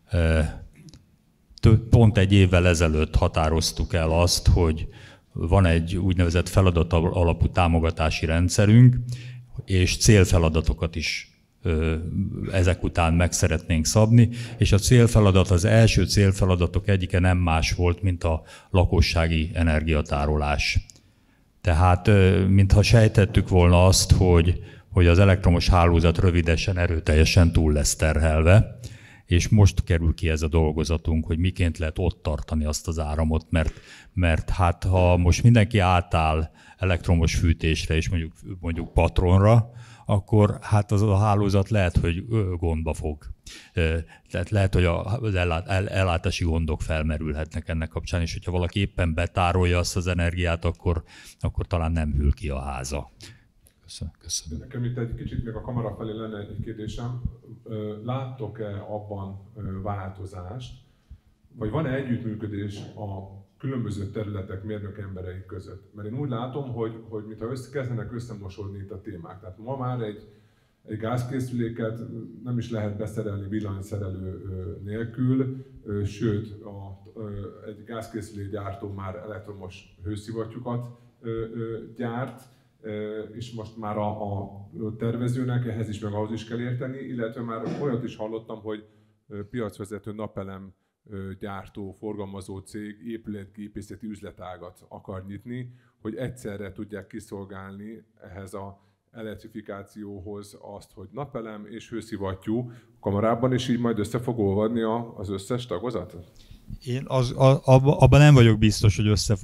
pont egy évvel ezelőtt határoztuk el azt, hogy van egy úgynevezett feladat alapú támogatási rendszerünk, és célfeladatokat is ezek után meg szeretnénk szabni, és a célfeladat, az első célfeladatok egyike nem más volt, mint a lakossági energiatárolás. Tehát, mintha sejtettük volna azt, hogy az elektromos hálózat rövidesen, erőteljesen túl lesz terhelve, és most kerül ki ez a dolgozatunk, hogy miként lehet ott tartani azt az áramot, mert hát ha most mindenki átáll elektromos fűtésre és mondjuk patronra, akkor hát az a hálózat lehet, hogy gondba fog. Tehát lehet, hogy az ellátási gondok felmerülhetnek ennek kapcsán, és hogyha valaki éppen betárolja azt az energiát, akkor talán nem hűl ki a háza. Köszönöm. Nekem itt egy kicsit még a kamera felé lenne egy kérdésem. Láttok-e abban változást, vagy van-e együttműködés a különböző területek mérnök emberei között? Mert én úgy látom, hogy mintha kezdenek összemosódni itt a témák. Tehát ma már egy gázkészüléket nem is lehet beszerelni villanyszerelő nélkül, sőt, egy gázkészülékgyártó már elektromos hőszivattyúkat gyárt, és most már a tervezőnek ehhez is meg ahhoz is kell érteni, illetve már olyat is hallottam, hogy piacvezető napelem gyártó, forgalmazó cég épületgépészeti üzletágat akar nyitni, hogy egyszerre tudják kiszolgálni ehhez a elektrifikációhoz azt, hogy napelem és hőszivattyú kamarában, és így majd össze fog olvadni az összes tagozat? Én abban nem vagyok biztos, hogy össze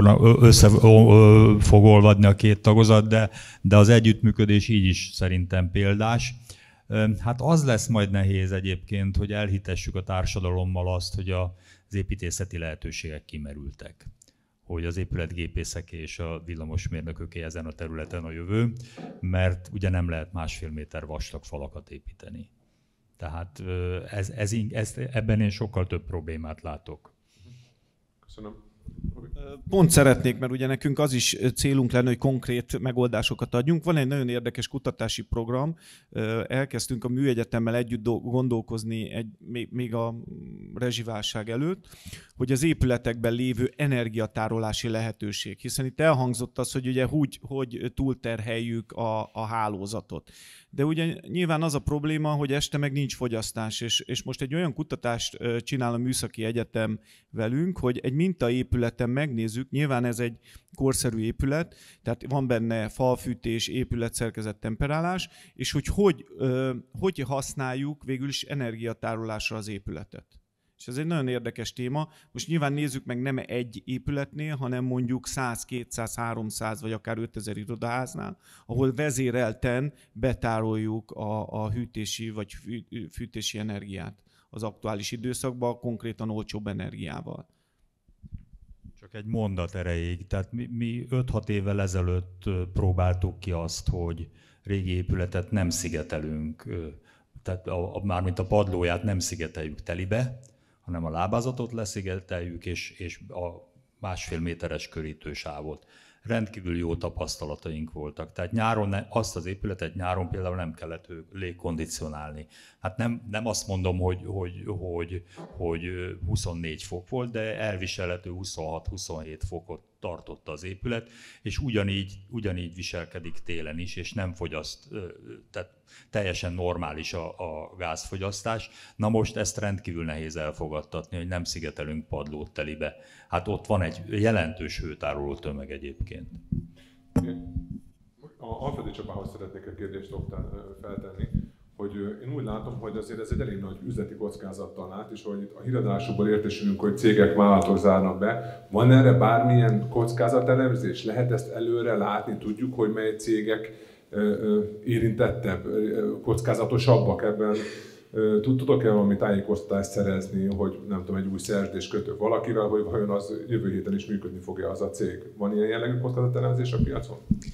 fog olvadni a két tagozat, de az együttműködés így is szerintem példás. Hát az lesz majd nehéz egyébként, hogy elhitessük a társadalommal azt, hogy az építészeti lehetőségek kimerültek. Hogy az épületgépészek és a villamosmérnököké ezen a területen a jövő, mert ugye nem lehet 1,5 méter vastag falakat építeni. Tehát ebben én sokkal több problémát látok. Köszönöm. Pont szeretnék, mert ugye nekünk az is célunk lenne, hogy konkrét megoldásokat adjunk. Van egy nagyon érdekes kutatási program, elkezdtünk a Műegyetemmel együtt gondolkozni még a rezsiválság előtt, hogy az épületekben lévő energiatárolási lehetőség, hiszen itt elhangzott az, hogy ugye hogy túlterheljük a hálózatot. De ugye nyilván az a probléma, hogy este meg nincs fogyasztás, és most egy olyan kutatást csinál a Műszaki Egyetem velünk, hogy egy mintaépületen megnézzük, nyilván ez egy korszerű épület, tehát van benne falfűtés, épületszerkezet, temperálás, és hogy használjuk végül is energiatárolásra az épületet. És ez egy nagyon érdekes téma. Most nyilván nézzük meg nem egy épületnél, hanem mondjuk 100, 200, 300 vagy akár 5000 irodaháznál, ahol vezérelten betároljuk a hűtési vagy fűtési energiát az aktuális időszakban, konkrétan olcsóbb energiával. Csak egy mondat erejéig. Tehát mi 5-6 évvel ezelőtt próbáltuk ki azt, hogy régi épületet nem szigetelünk, tehát mármint a padlóját nem szigeteljük telibe, hanem a lábázatot leszigeteljük, és a 1,5 méteres körítősávot. Rendkívül jó tapasztalataink voltak. Tehát nyáron azt az épületet nyáron például nem kellett légkondicionálni. Hát nem azt mondom, hogy 24 fok volt, de elviselhető 26-27 fokot tartotta az épület, és ugyanígy viselkedik télen is, és nem fogyaszt, tehát teljesen normális a gázfogyasztás. Na most ezt rendkívül nehéz elfogadtatni, hogy nem szigetelünk padlót telibe. Hát ott van egy jelentős hőtároló tömeg egyébként. A Alföldi Csabához szeretnék egy kérdést feltenni, hogy én úgy látom, hogy azért ez egy elég nagy üzleti kockázattal lát, és hogy a híradásokból értesülünk, hogy cégek, vállalatok zárnak be. Van erre bármilyen kockázatelemzés? Lehet ezt előre látni? Tudjuk, hogy mely cégek érintettebb, kockázatosabbak ebben? Tudok-e valami tájékoztatást szerezni, hogy nem tudom, egy új szerződést kötök valakivel, hogy vajon az jövő héten is működni fog-e az a cég? Van ilyen jellegű kockázatelemzés a piacon?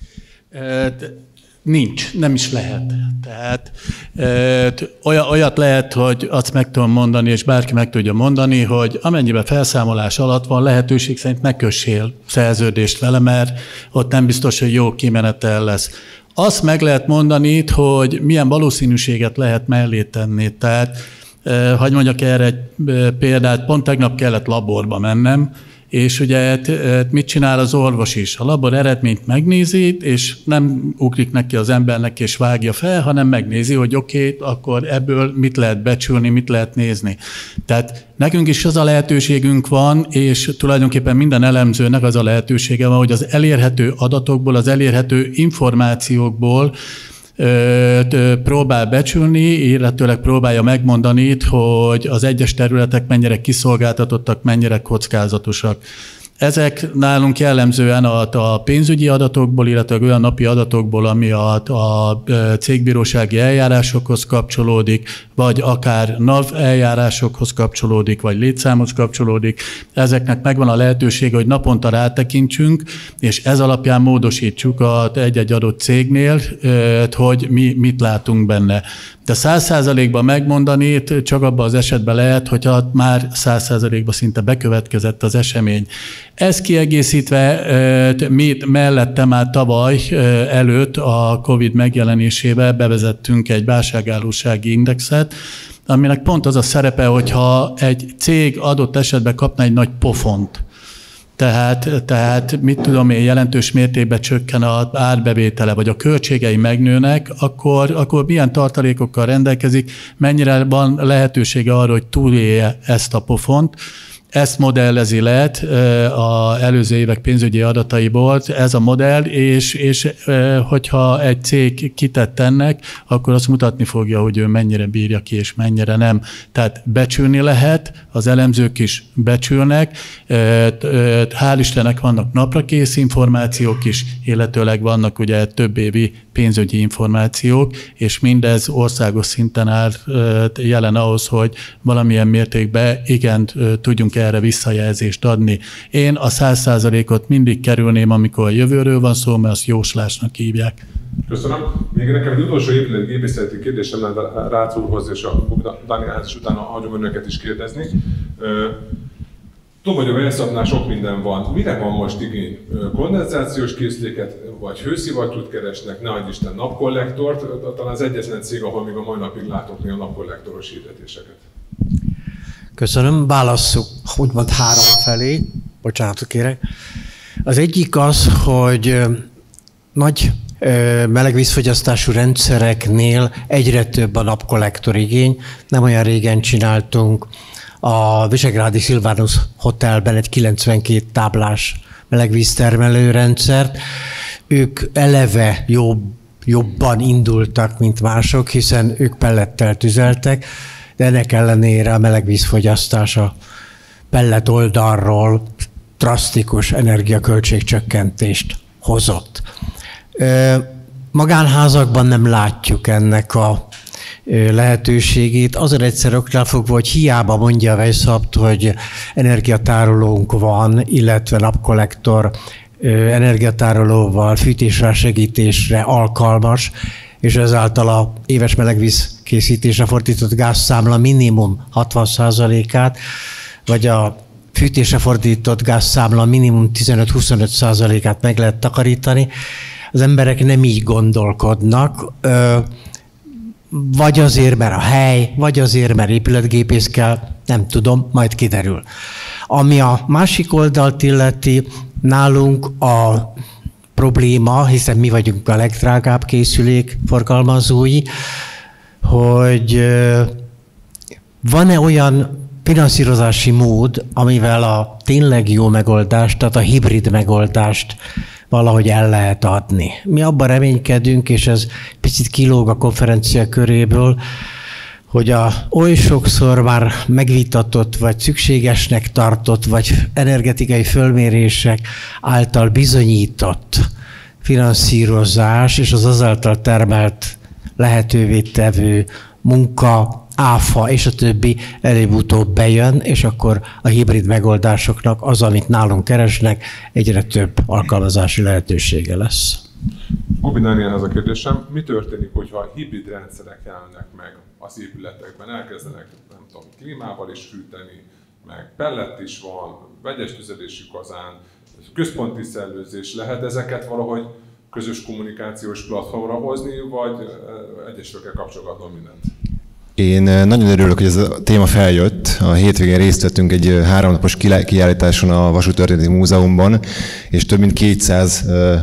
Nincs, nem is lehet. Tehát olyat lehet, hogy azt meg tudom mondani, és bárki meg tudja mondani, hogy amennyiben felszámolás alatt van, lehetőség szerint ne kössél szerződést vele, mert ott nem biztos, hogy jó kimenetel lesz. Azt meg lehet mondani, hogy milyen valószínűséget lehet mellé tenni. Tehát, hadd mondjak erre egy példát, pont tegnap kellett laborba mennem, és ugye mit csinál az orvos is? A labor eredményt megnézi, és nem ugrik neki az embernek és vágja fel, hanem megnézi, hogy oké, akkor ebből mit lehet becsülni, mit lehet nézni. Tehát nekünk is az a lehetőségünk van, és tulajdonképpen minden elemzőnek az a lehetősége van, hogy az elérhető adatokból, az elérhető információkból próbál becsülni, illetőleg próbálja megmondani, hogy az egyes területek mennyire kiszolgáltatottak, mennyire kockázatosak. Ezek nálunk jellemzően a pénzügyi adatokból, illetve olyan napi adatokból, ami a cégbírósági eljárásokhoz kapcsolódik, vagy akár NAV eljárásokhoz kapcsolódik, vagy létszámhoz kapcsolódik. Ezeknek megvan a lehetősége, hogy naponta rátekintsünk, és ez alapján módosítsuk egy-egy adott cégnél, hogy mi mit látunk benne. De 100%-ban megmondani csak abban az esetben lehet, hogyha már 100%-ban szinte bekövetkezett az esemény. Ez kiegészítve mi mellette már tavaly előtt a Covid megjelenésével bevezettünk egy válságállósági indexet, aminek pont az a szerepe, hogyha egy cég adott esetben kapna egy nagy pofont, Tehát mit tudom én, jelentős mértékben csökken az árbevétele, vagy a költségei megnőnek, akkor milyen tartalékokkal rendelkezik, mennyire van lehetősége arra, hogy túlélje ezt a pofont. Ezt modellezi lehet az előző évek pénzügyi adataiból, ez a modell, és hogyha egy cég kitett ennek, akkor azt mutatni fogja, hogy ő mennyire bírja ki, és mennyire nem. Tehát becsülni lehet, az elemzők is becsülnek, hál' Istennek vannak naprakész információk is, illetőleg vannak ugye több évi pénzügyi információk, és mindez országos szinten áll jelen ahhoz, hogy valamilyen mértékben igen tudjunk erre visszajelzést adni. Én a 100%-ot mindig kerülném, amikor a jövőről van szó, mert azt jóslásnak hívják. Köszönöm. Még nekem egy utolsó épületgépészeti kérdésem lenne Rácz úrhoz, és a Dánielhez, és utána hagyom önöket is kérdezni. Tudom, hogy a Velszapnál sok minden van. Mire van most igény? Kondenzációs készüléket, vagy hőszivattyút keresnek, ne adj Isten napkollektort, talán az egyetlen cég, ahol még a mai napig látok a napkollektoros hirdetéseket. Köszönöm. Válasszuk úgymond három felé. Bocsánatot kérek. Az egyik az, hogy nagy melegvízfogyasztású rendszereknél egyre több a napkollektor igény. Nem olyan régen csináltunk a Visegrádi Silvanus Hotelben egy 92 táblás melegvíztermelő rendszert. Ők eleve jobban indultak, mint mások, hiszen ők pellettel tüzeltek, de ennek ellenére a melegvízfogyasztás a pellet oldalról drasztikus energiaköltségcsökkentést hozott. Magánházakban nem látjuk ennek a lehetőségét. Azért egyszerűen fogva, hogy hiába mondja a Weishaupt, hogy energiatárolónk van, illetve napkollektor energiatárolóval, fűtésre, segítésre alkalmas, és ezáltal a éves melegvíz készítésre fordított gázszámla minimum 60%-át, vagy a fűtésre fordított gázszámla minimum 15-25%-át meg lehet takarítani. Az emberek nem így gondolkodnak, vagy azért, mert a hely, vagy azért, mert épületgépész kell, nem tudom, majd kiderül. Ami a másik oldalt illeti, nálunk a probléma, hiszen mi vagyunk a legdrágább készülék forgalmazói, hogy van-e olyan finanszírozási mód, amivel a tényleg jó megoldást, tehát a hibrid megoldást valahogy el lehet adni. Mi abban reménykedünk, és ez picit kilóg a konferencia köréből, hogy oly sokszor már megvitatott, vagy szükségesnek tartott, vagy energetikai fölmérések által bizonyított finanszírozás, és az azáltal termelt lehetővé tevő munka, áfa és a többi előbb-utóbb bejön, és akkor a hibrid megoldásoknak az, amit nálunk keresnek, egyre több alkalmazási lehetősége lesz. Gubi Dánielhez a kérdésem, mi történik, hogyha hibrid rendszerek jelennek meg az épületekben, elkezdenek, nem tudom, klímával is fűteni, meg pellet is van, vegyes tüzelésű kazán, központi szellőzés, lehet ezeket valahogy közös kommunikációs platformra hozni, vagy egyesről kell kapcsolgatnom mindent? Én nagyon örülök, hogy ez a téma feljött. A hétvégén részt vettünk egy 3 napos kiállításon a Vasúttörténeti Múzeumban, és több mint 200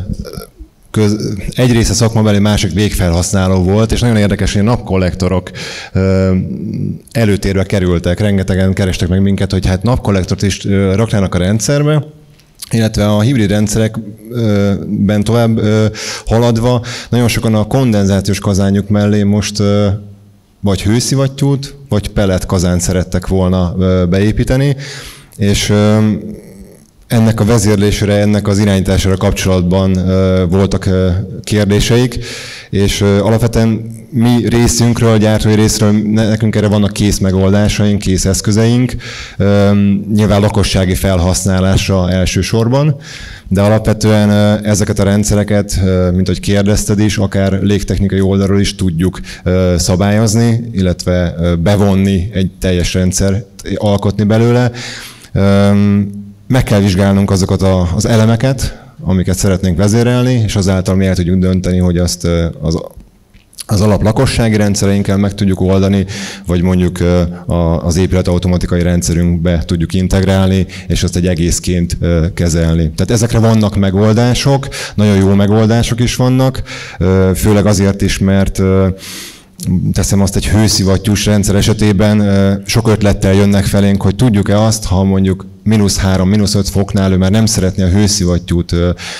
egy része szakmabeli, másik végfelhasználó volt, és nagyon érdekes, hogy a napkollektorok előtérbe kerültek. Rengetegen kerestek meg minket, hogy hát napkollektort is raknának a rendszerbe, illetve a hibrid rendszerekben tovább haladva, nagyon sokan a kondenzációs kazánjuk mellé most vagy hőszivattyút, vagy pellet kazánt szerettek volna beépíteni, és ennek a vezérlésére, ennek az irányítására kapcsolatban voltak kérdéseik, és alapvetően mi részünkről, a gyártói részről nekünk erre vannak kész megoldásaink, kész eszközeink, nyilván lakossági felhasználásra elsősorban, de alapvetően ezeket a rendszereket, mint ahogy kérdezted is, akár légtechnikai oldalról is tudjuk szabályozni, illetve bevonni egy teljes rendszert, alkotni belőle. Meg kell vizsgálnunk azokat az elemeket, amiket szeretnénk vezérelni, és azáltal mi el tudjuk dönteni, hogy azt az az alap lakossági rendszereinkkel meg tudjuk oldani, vagy mondjuk az épület automatikai rendszerünkbe tudjuk integrálni, és azt egy egészként kezelni. Tehát ezekre vannak megoldások, nagyon jó megoldások is vannak, főleg azért is, mert teszem azt, egy hőszivattyús rendszer esetében sok ötlettel jönnek felénk, hogy tudjuk-e azt, ha mondjuk -3, -5 foknál ő már nem szeretné a hőszivattyút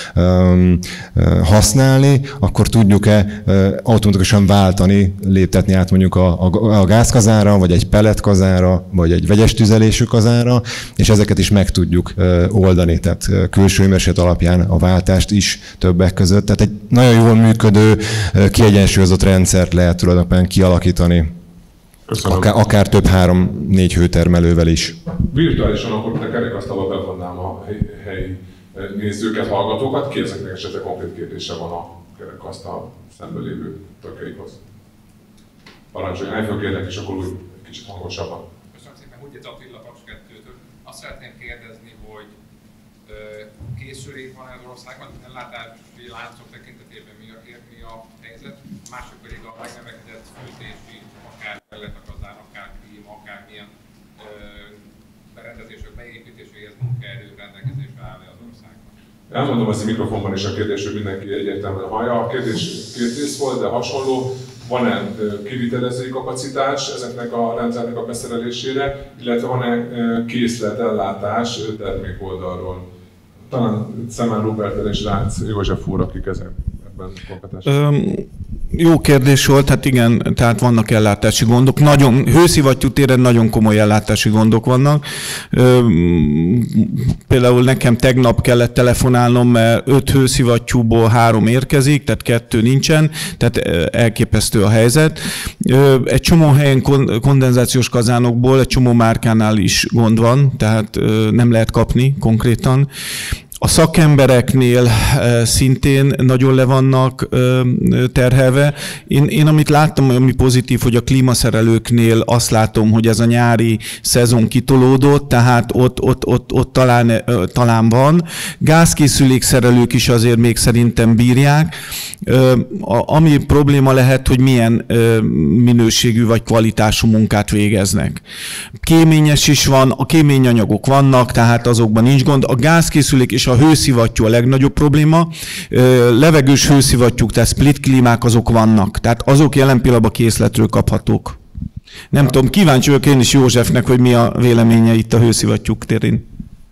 használni, akkor tudjuk-e automatikusan váltani, léptetni át mondjuk a gázkazára, vagy egy pelletkazára, vagy egy vegyes tüzelésű kazára, és ezeket is meg tudjuk oldani, tehát külső hőmérséklet alapján a váltást is többek között. Tehát egy nagyon jól működő, kiegyensúlyozott rendszert lehet tulajdonképpen kialakítani. Akár több 3-4 hőtermelővel is. Virtuálisan akkor a kerekasztalba bevonnám a helyi nézőket, hallgatókat. Kérdezeknek esetleg konkrét kérdése van a kerekasztal szemben lévő tagjaikhoz. Parancsoljon, állj fel kérlek, és akkor úgy kicsit hangosabban. Köszönöm szépen, Húgyit Attila, Paks 2-től. Azt szeretném kérdezni, hogy készülék van az országban, ellátási láncok tekintetében mi a helyzet, mások pedig a megnövekedett fűtési, akár pelletakazár, akár klíma, akármilyen berendezések beépítéséhez munkaerő rendelkezésre áll az országban. Elmondom ezt a mikrofonban is a kérdés, hogy mindenki egyértelműen hallja. A kérdés két rész volt, de hasonló. Van-e kivitelezői kapacitás ezeknek a rendszernek a beszerelésére, illetve van-e készletellátás termékoldalról? Talán Szemán Róberttel és Rácz József úr, akik ebben kompetensek. Jó kérdés volt, hát igen, tehát vannak ellátási gondok. Hőszivattyú téren nagyon komoly ellátási gondok vannak. Például nekem tegnap kellett telefonálnom, mert 5 hőszivattyúból 3 érkezik, tehát 2 nincsen, tehát elképesztő a helyzet. Egy csomó helyen kondenzációs kazánokból, egy csomó márkánál is gond van, tehát nem lehet kapni konkrétan. A szakembereknél szintén nagyon le vannak terhelve. Én amit láttam, ami pozitív, hogy a klímaszerelőknél azt látom, hogy ez a nyári szezon kitolódott, tehát ott talán van. Gázkészülékszerelők is azért még szerintem bírják. Ami probléma lehet, hogy milyen minőségű vagy kvalitású munkát végeznek. Kéményes is van, a kéményanyagok vannak, tehát azokban nincs gond. A gázkészülék és a hőszivattyú a legnagyobb probléma. Levegős hőszivattyúk, tehát split klímák azok vannak. Tehát azok jelen pillanatban készletről kaphatók. Nem tudom, kíváncsi vagyok én is Józsefnek, hogy mi a véleménye itt a hőszivattyúk terén.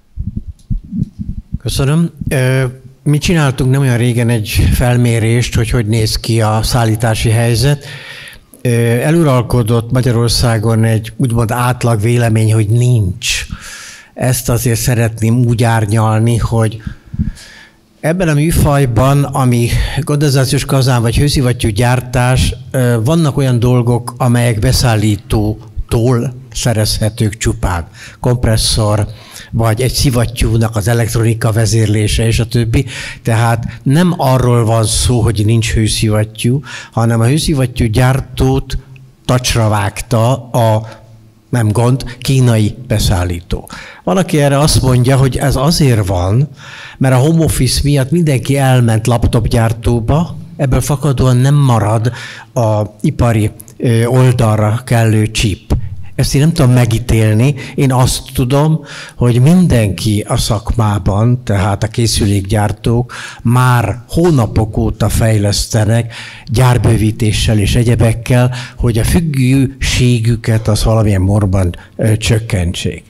Köszönöm. Mi csináltunk nem olyan régen egy felmérést, hogy néz ki a szállítási helyzet. Eluralkodott Magyarországon egy úgymond átlag vélemény, hogy nincs. Ezt azért szeretném úgy árnyalni, hogy ebben a műfajban, ami kondenzációs kazán vagy hőszivattyú gyártás, vannak olyan dolgok, amelyek beszállítótól szerezhetők csupán. Kompresszor, vagy egy szivattyúnak az elektronika vezérlése és a többi. Tehát nem arról van szó, hogy nincs hőszivattyú, hanem a hőszivattyú gyártót tacsra vágta a nem gond, kínai beszállító. Valaki erre azt mondja, hogy ez azért van, mert a home office miatt mindenki elment laptopgyártóba, ebből fakadóan nem marad a ipari oldalra kellő chip. Ezt én nem tudom megítélni, én azt tudom, hogy mindenki a szakmában, tehát a készülékgyártók már hónapok óta fejlesztenek gyárbővítéssel és egyebekkel, hogy a függőségüket az valamilyen morban csökkentsék.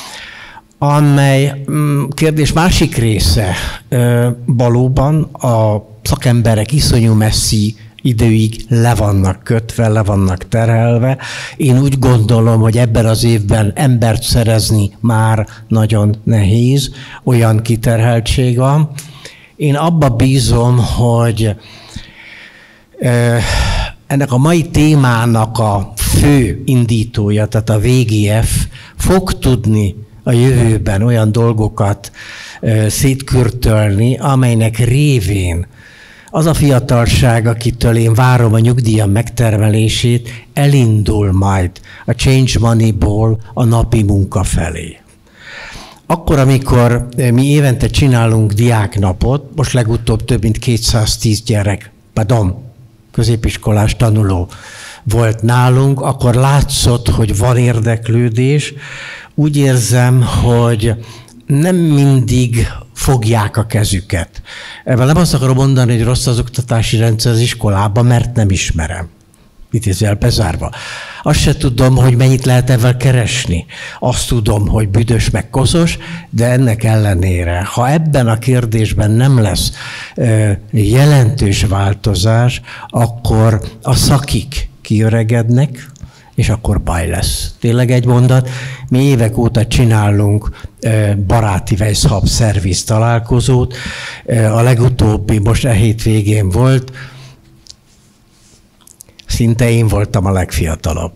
Amely kérdés másik része, valóban a szakemberek iszonyú messzi időig le vannak kötve, le vannak terhelve. Én úgy gondolom, hogy ebben az évben embert szerezni már nagyon nehéz, olyan kiterheltség van. Én abba bízom, hogy ennek a mai témának a fő indítója, tehát a VGF fog tudni a jövőben olyan dolgokat szétkürtölni, amelynek révén az a fiatalság, akitől én várom a nyugdíjam megtermelését, elindul majd a change moneyból a napi munka felé. Akkor, amikor mi évente csinálunk diáknapot, most legutóbb több mint 210 gyerek, középiskolás tanuló volt nálunk, akkor látszott, hogy van érdeklődés. Úgy érzem, hogy nem mindig fogják a kezüket. Ebben nem azt akarom mondani, hogy rossz az oktatási rendszer az iskolában, mert nem ismerem. Idézőjel bezárva. Azt se tudom, hogy mennyit lehet ezzel keresni. Azt tudom, hogy büdös meg koszos, de ennek ellenére, ha ebben a kérdésben nem lesz jelentős változás, akkor a szakik kiöregednek, és akkor baj lesz. Tényleg egy mondat. Mi évek óta csinálunk baráti Weishaupt szerviz találkozót. A legutóbbi most hétvégén volt. Szinte én voltam a legfiatalabb.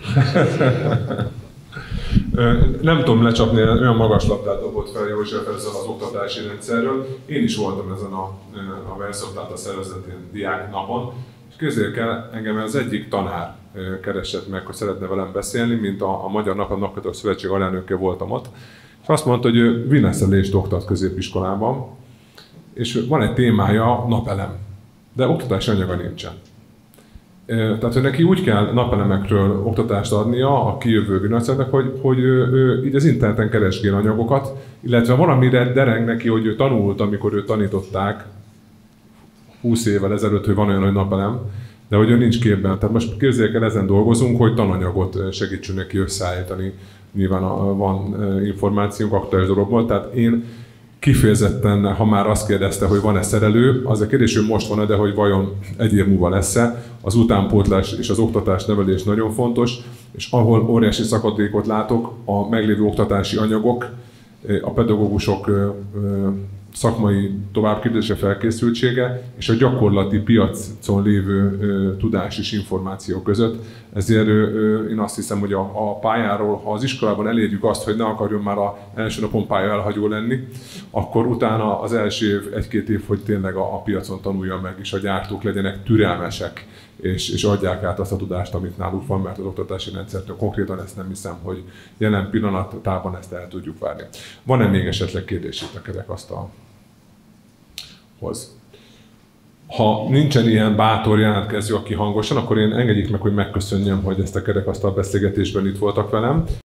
Nem tudom lecsapni, olyan magas labdát dobott fel József ezzel az oktatási rendszerről. Én is voltam ezen a Weishaupt szervezetén diáknapon, és képzeljék el, engem az egyik tanár keresett meg, hogy szeretne velem beszélni, mint a Magyar Napkötők Szövetség alelnöke voltam ott, és azt mondta, hogy ő vineszelést oktat középiskolában, és van egy témája, napelem, de oktatási anyaga nincsen. Tehát, hogy neki úgy kell napelemekről oktatást adnia a kijövő vineszernek, hogy ő így az interneten keresgél anyagokat, illetve valamire dereng neki, hogy ő tanult, amikor őt tanították 20 évvel ezelőtt, hogy van olyan, hogy napelem, de hogy ő nincs képben. Tehát most képzeljék el, ezen dolgozunk, hogy tananyagot segítsünk neki összeállítani. Nyilván van információnk aktuális dologból, tehát én kifejezetten, ha már azt kérdezte, hogy van-e szerelő, az a kérdés, hogy most van-e, de hogy vajon egy év múlva lesz-e. Az utánpótlás és az oktatás nevelés nagyon fontos, és ahol óriási szakadékot látok, a meglévő oktatási anyagok, a pedagógusok szakmai továbbképzése, felkészültsége és a gyakorlati piacon lévő tudás és információ között. Ezért én azt hiszem, hogy a pályáról, ha az iskolában elérjük azt, hogy ne akarjon már az első napon pálya elhagyó lenni, akkor utána az első év, egy-két év, hogy tényleg a piacon tanulja meg, és a gyártók legyenek türelmesek, és adják át azt a tudást, amit náluk van, mert az oktatási rendszertől konkrétan ezt nem hiszem, hogy jelen pillanatában ezt el tudjuk várni. Van-e még esetleg kérdés itt a kerekasztalhoz? Ha nincsen ilyen bátor jelentkező, aki hangosan, akkor én engedjék meg, hogy megköszönjem, hogy ezt a kerekasztal beszélgetésben itt voltak velem.